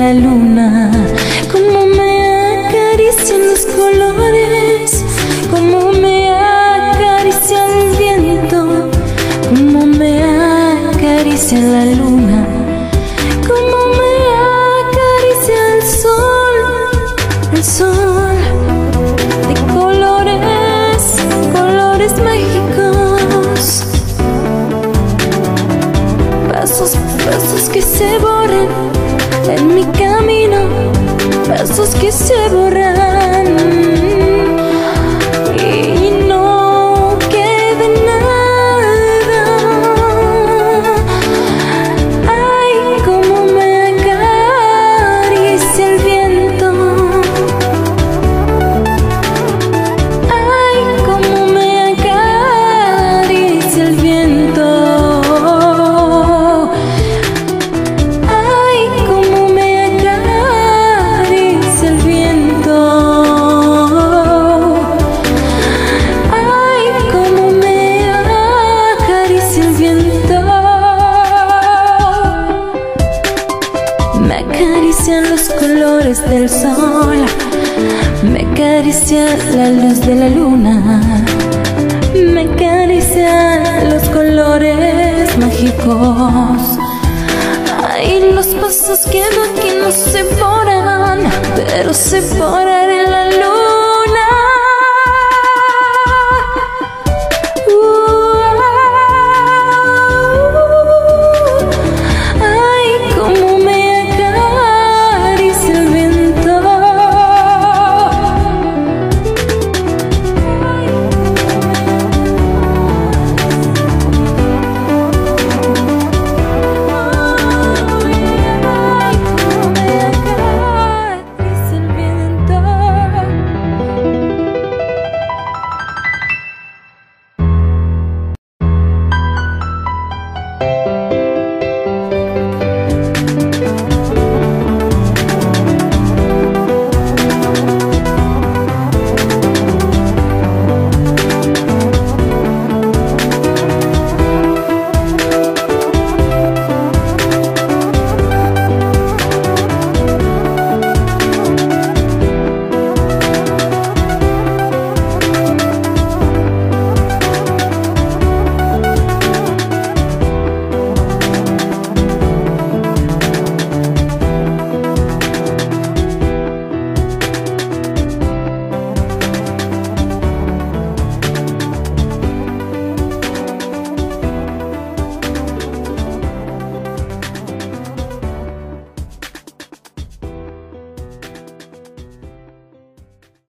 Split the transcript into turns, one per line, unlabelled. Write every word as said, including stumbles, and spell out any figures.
la luna, como me acarician los colores, como me acaricia el viento, como me acaricia la luna, como me acaricia el sol, el sol de colores, colores mágicos. Pasos, pasos que se borran en mi camino, pasos que se borran y no queda nada. Ay, cómo me acaricia el viento, ay, cómo me acaricia el viento. Me acarician los colores del sol, me acaricia la luz de la luna, me acarician los colores mágicos. Ay, los pasos que doy que no se borran, pero se borran.